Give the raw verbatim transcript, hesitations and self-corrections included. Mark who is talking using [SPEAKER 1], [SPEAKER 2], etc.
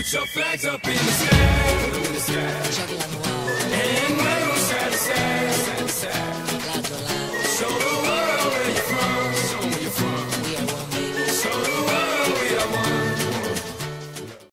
[SPEAKER 1] Put your flags up in the sky, in the sky. And wave 'em side to side.